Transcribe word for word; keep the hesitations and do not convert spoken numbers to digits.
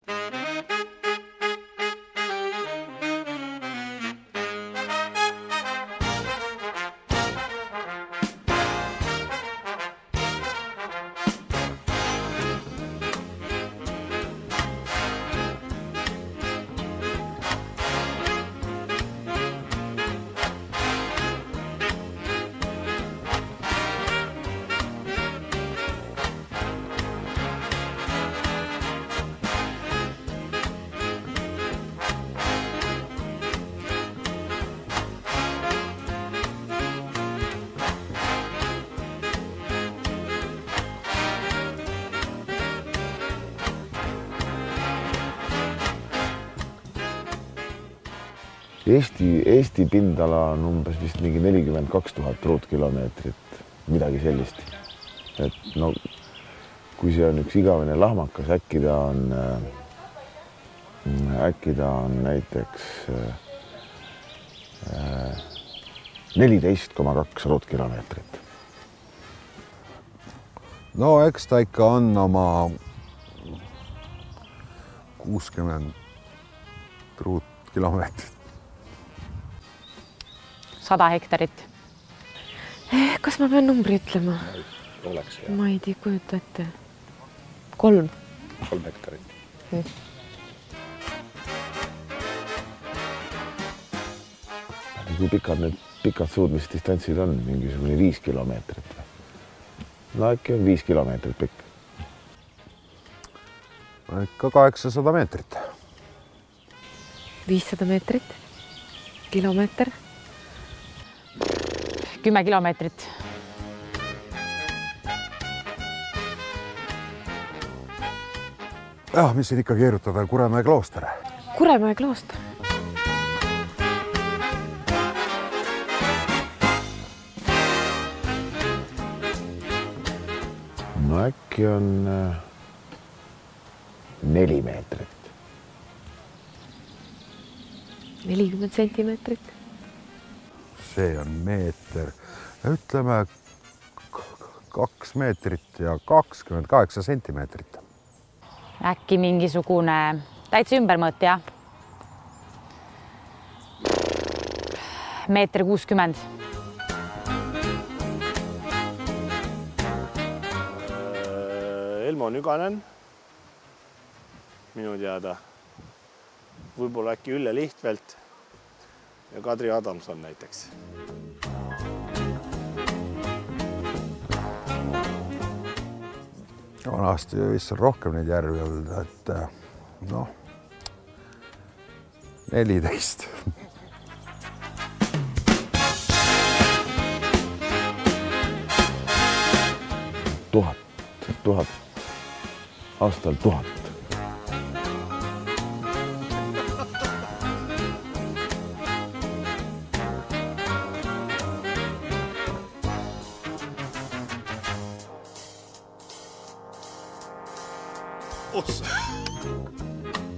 Eesti, Eesti pindala on umbes vist mingi nelikümmend kaks tuhat ruutkilomeetrit, midagi sellist. Et no, kui see on üks igavene lahmakas, äkki ta on, äkki ta on näiteks neliteist koma kaks ruutkilomeetrit. No eks ta ikka on oma kuuskümmend ruutkilomeetrit. sada hektarit. Kas ma pean numbri ütlema? Oleks, jah. Ma ei tea, kujuta ette. Kolm. Kolm hektarit. Hmm. Kui pikad need pikad suudmisdistantsid on, mingisugune viis kilomeetrit. No äkki on viis kilomeetrit pikk. Ikka kaheksasada meetrit. viissada meetrit. Kilomeeter. Kümme kilomeetrit. Ah, mis siin ikka keerutada? Kuremäe klooster. Kuremäe klooster. No äkki on neli meetrit. nelikümmend sentimeetrit. See on meeter. Ütleme kaks meetrit ja kakskümmend kaheksa sentimeetrit. Äkki mingisugune täitsa ümbermõõt, jah? Meeter kuuskümmend. Elmo Nüganen, minu teada. Võib-olla äkki Ülle Lihtvält ja Kadri Adamson näiteks. Vanasti vist on rohkem neid järvi olnud, et noh, neliteist. Tuhat, tuhat, aastal tuhat. Ossa.